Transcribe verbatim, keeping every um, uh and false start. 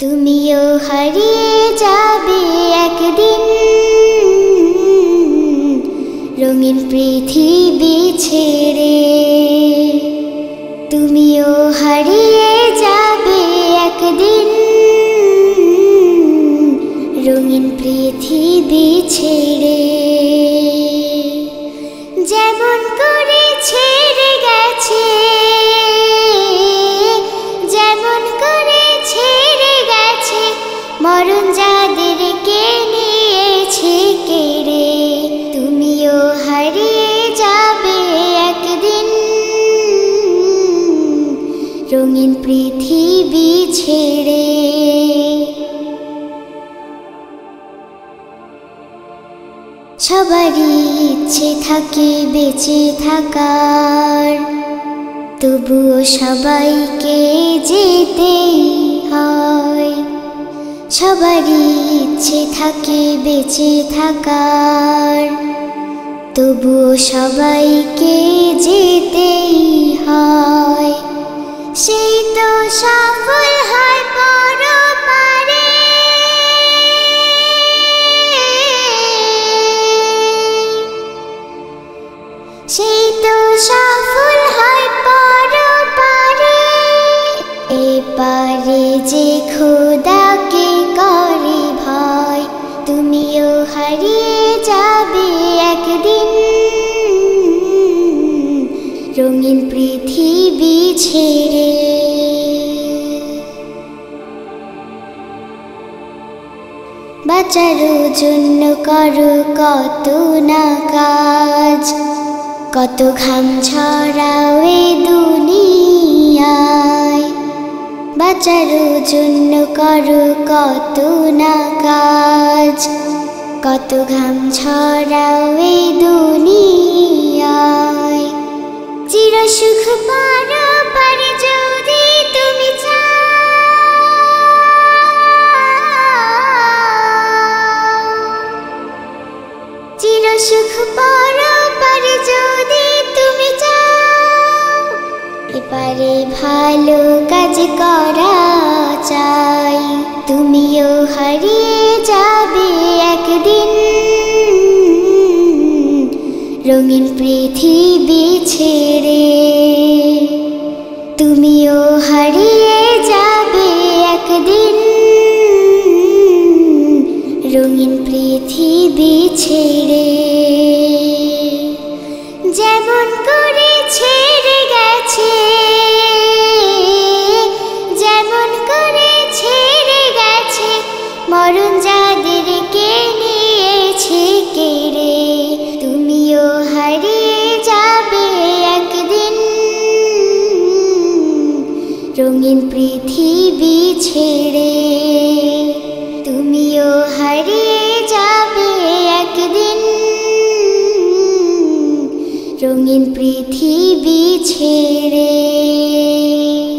তুমিও হারিয়ে যাবে একদিন রঙিন পৃথিবী ছেড়ে। তুমিও হারিয়ে যাবে একদিন রঙিন পৃথিবী ছেড়ে। যেমন করে ছেড়ে গেছে, যেমন করে ছেড়ে গেছে মরণ যাদেরকে নিয়েছে কেড়ে। তুমিও হারিয়ে যাবে একদিন রঙিন পৃথিবী ছেড়ে। সবারই ইচ্ছে থাকে বেঁচে থাকার, তবুও সবাইকে যেতেই হয়। সবারই ইচ্ছে থাকে বেঁচে থাকার, তবুও সবাইকে যেতেই হয়। সেই তো সফল হয় পরপারে, সেই তো সফল হয় পরপারে। এপারে যে খোদাকে করে ভয়, তুমিও হারিয়ে যাবে একদিন রঙিন পৃথিবী ছেড়ে। বাঁচার জন্য করো কত না কাজ, কত ঘাম ছড়াও এ দুনিয়ায়। বাঁচার জন্য করো কত না কাজ, কত ঘাম ছড়াও এ দুনিয়ায়। চির সুখ পারো পারে যদি তুমি চাও, চির সুখ পারো পারে যদি তুমি চাও। এপারে ভালো কাজ করা চাই, তুমিও হারিয়ে যাবে একদিন রঙিন পৃথিবী ছেড়ে। তুমিও হারিয়ে যাবে একদিন রঙিন পৃথিবী ছেড়ে। যেমন করে ছেড়ে গেছে, যেমন করে ছেড়ে গেছে মরণ যাদেরকে নিয়েছে কেড়ে। তুমিও হারিয়ে যাবে একদিন রঙিন পৃথিবী ছেড়ে। তুমিও হারিয়ে যাবে একদিন রঙিন পৃথিবী ছেড়ে।